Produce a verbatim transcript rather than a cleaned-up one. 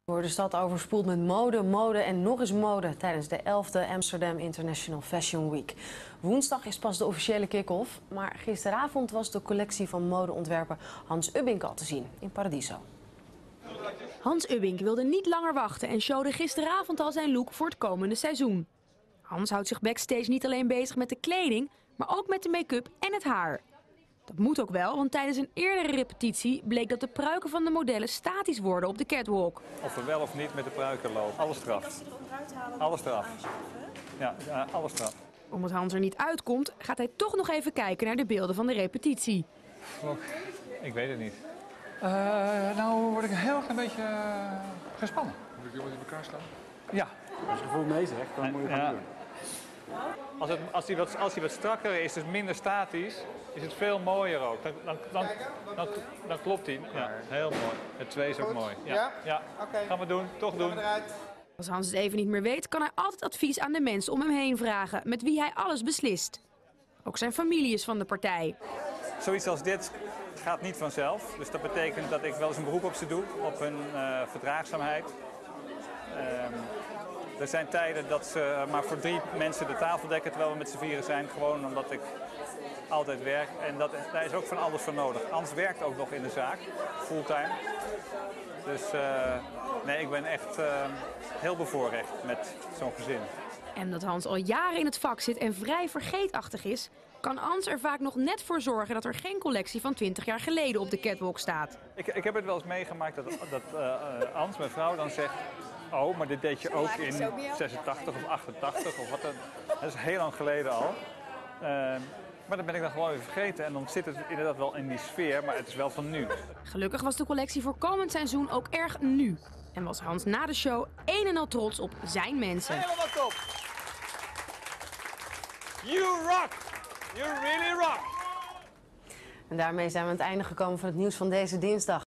Door de stad overspoeld met mode, mode en nog eens mode tijdens de elfde Amsterdam International Fashion Week. Woensdag is pas de officiële kick-off, maar gisteravond was de collectie van modeontwerper Hans Ubbink al te zien in Paradiso. Hans Ubbink wilde niet langer wachten en showde gisteravond al zijn look voor het komende seizoen. Hans houdt zich backstage niet alleen bezig met de kleding, maar ook met de make-up en het haar. Dat moet ook wel, want tijdens een eerdere repetitie bleek dat de pruiken van de modellen statisch worden op de catwalk. Of we wel of niet met de pruiken lopen. Alles eraf. Alles eraf. Ja, ja, alles eraf. Omdat Hans er niet uitkomt, gaat hij toch nog even kijken naar de beelden van de repetitie. Oh, ik weet het niet. Uh, nou word ik een heel klein beetje uh, gespannen. Moet ik jongens in elkaar staan? Ja. Als je gevoel mee zegt, dan moet je gaan ja. doen. Als, het, als, hij wat, als hij wat strakker is, dus minder statisch, is het veel mooier ook. Dan, dan, dan, dan, dan klopt hij. Ja, heel mooi. Het twee is ook mooi. Ja, ja? ja. Okay. Gaan we doen, toch doen. Als Hans het even niet meer weet, kan hij altijd advies aan de mensen om hem heen vragen, met wie hij alles beslist. Ook zijn familie is van de partij. Zoiets als dit gaat niet vanzelf. Dus dat betekent dat ik wel eens een beroep op ze doe, op hun uh, verdraagzaamheid. Um, Er zijn tijden dat ze maar voor drie mensen de tafel dekken terwijl we met z'n vieren zijn. Gewoon omdat ik altijd werk. En dat, daar is ook van alles voor nodig. Hans werkt ook nog in de zaak, fulltime. Dus uh, nee, ik ben echt uh, heel bevoorrecht met zo'n gezin. En omdat Hans al jaren in het vak zit en vrij vergeetachtig is, kan Hans er vaak nog net voor zorgen dat er geen collectie van twintig jaar geleden op de catwalk staat. Ik, ik heb het wel eens meegemaakt dat, dat uh, Hans, mijn vrouw, dan zegt: oh, maar dit deed je ook in zesentachtig of achtentachtig of wat dan. Dat is heel lang geleden al. Uh, maar dat ben ik dan gewoon weer vergeten en dan zit het inderdaad wel in die sfeer, maar het is wel van nu. Gelukkig was de collectie voor komend seizoen ook erg nu. En was Hans na de show een en al trots op zijn mensen. Helemaal top! You rock! You really rock! En daarmee zijn we aan het einde gekomen van het nieuws van deze dinsdag.